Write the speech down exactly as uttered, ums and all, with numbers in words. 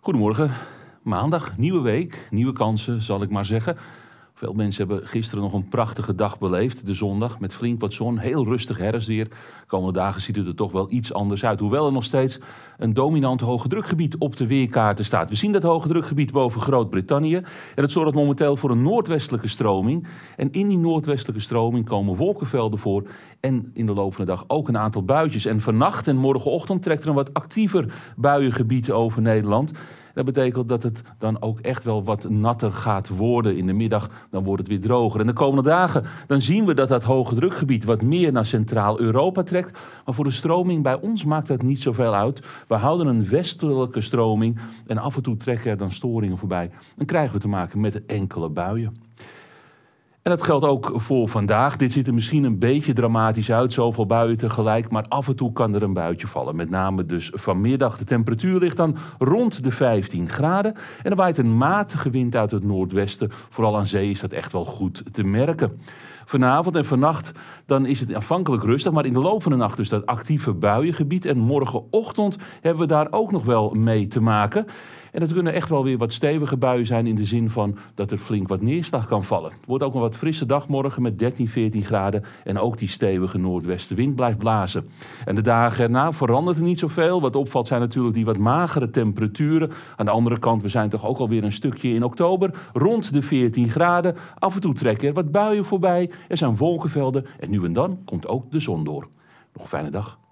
Goedemorgen, maandag, nieuwe week, nieuwe kansen zal ik maar zeggen. Veel mensen hebben gisteren nog een prachtige dag beleefd, de zondag, met flink wat zon, heel rustig herfstweer. De komende dagen ziet het er toch wel iets anders uit, hoewel er nog steeds een dominant hoge drukgebied op de weerkaarten staat. We zien dat hoge drukgebied boven Groot-Brittannië en het zorgt momenteel voor een noordwestelijke stroming. En in die noordwestelijke stroming komen wolkenvelden voor en in de loop van de dag ook een aantal buitjes. En vannacht en morgenochtend trekt er een wat actiever buiengebied over Nederland. Dat betekent dat het dan ook echt wel wat natter gaat worden. In de middag dan wordt het weer droger. En de komende dagen dan zien we dat dat hoge drukgebied wat meer naar Centraal-Europa trekt. Maar voor de stroming bij ons maakt dat niet zoveel uit. We houden een westelijke stroming en af en toe trekken er dan storingen voorbij. Dan krijgen we te maken met enkele buien. En dat geldt ook voor vandaag. Dit ziet er misschien een beetje dramatisch uit, zoveel buien tegelijk. Maar af en toe kan er een buitje vallen. Met name dus vanmiddag. De temperatuur ligt dan rond de vijftien graden. En er waait een matige wind uit het noordwesten. Vooral aan zee is dat echt wel goed te merken. Vanavond en vannacht dan is het aanvankelijk rustig, maar in de loop van de nacht dus dat actieve buiengebied. En morgenochtend hebben we daar ook nog wel mee te maken. En het kunnen echt wel weer wat stevige buien zijn in de zin van dat er flink wat neerslag kan vallen. Het wordt ook een wat frisse dag morgen met dertien, veertien graden en ook die stevige noordwestenwind blijft blazen. En de dagen erna verandert er niet zoveel. Wat opvalt zijn natuurlijk die wat magere temperaturen. Aan de andere kant, we zijn toch ook alweer een stukje in oktober, rond de veertien graden. Af en toe trekken er wat buien voorbij, er zijn wolkenvelden en nu en dan komt ook de zon door. Nog een fijne dag.